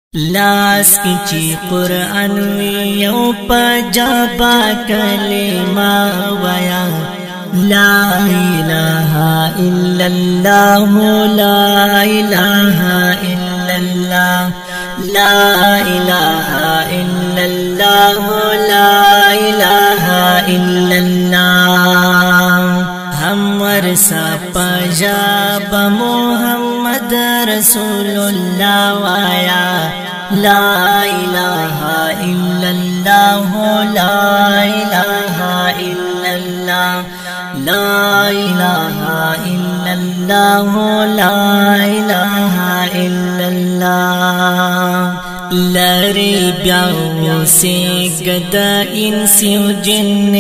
لاس کی چی قرآن وی یو پجابا کلمہ ویا لا الہ الا اللہ لا الہ الا اللہ لا الہ الا اللہ لا الہ الا اللہ ہم ورسا پجابا محمد رسول اللہ ویا لا الہ الا اللہ لا الہ الا اللہ لا الہ الا اللہ لا الہ الا اللہ لری بیاو سیگد انسی و جن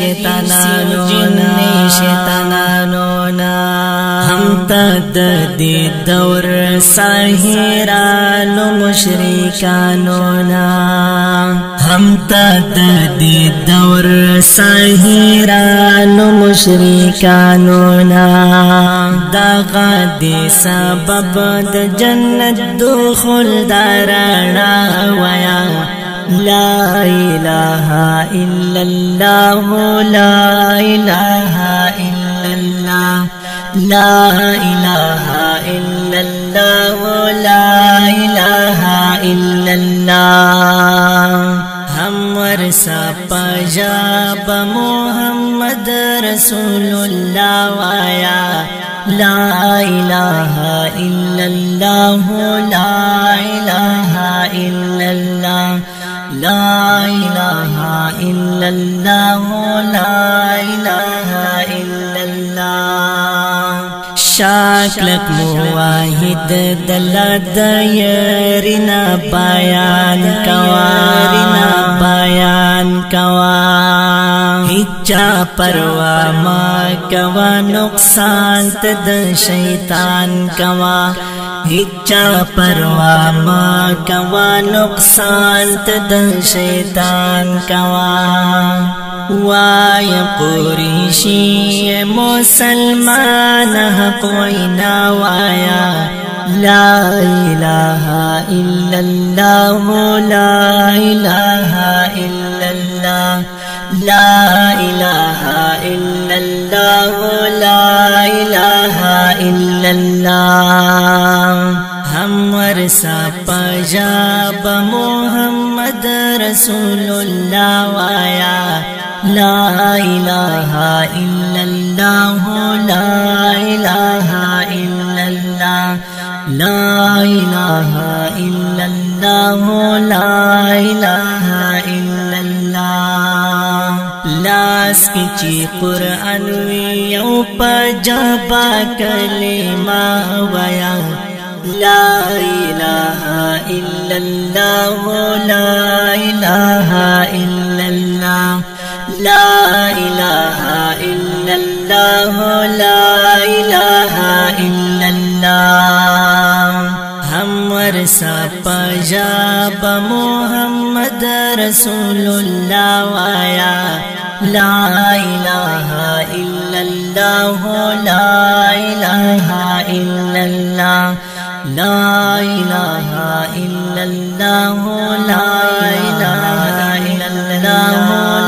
شیطانانونا ہم تد دی دور ساہرانو مشرکانونا ہم تد دی دور ساہرانو مشرکانونا داغا دی سبب د جنت دخول دارانا ویا لا الہ الا اللہ لا الہ الا اللہ لا الہ الا اللہ لا الہ الا اللہ ہم ورسا پجاب محمد رسول اللہ ویا لا الہ الا اللہ لا الہ الا اللہ لا الہ الا اللہ لا الہ الا اللہ شاکلک مواحد دلد یرنا بیان کوا ہچا پروا ما کوا نقصان تد شیطان کوا ہچا پروا ما کوا نقصان تد شیطان کوا وای قریشی مسلمان حق وینا وایا لا الہ الا اللہ لا الہ الا اللہ لا الہ الا اللہ لا الہ الا اللہ ہم ورسا پجاب محمد رسول اللہ ویا لا الہ الا اللہ لا الہ الا اللہ لا الہ الا اللہ لا الہ الا اللہ لاس کی چی قرآن وی یو پجابا کلمہ ویا لا الہ الا اللہ لا الہ الا اللہ لا الہ الا اللہ لا الہ الا اللہ ہم ورسا پجاب محمد رسول اللہ ویا لا الہ الا اللہ لا الہ الا اللہ لا الہ الا اللہ لا الہ الا اللہ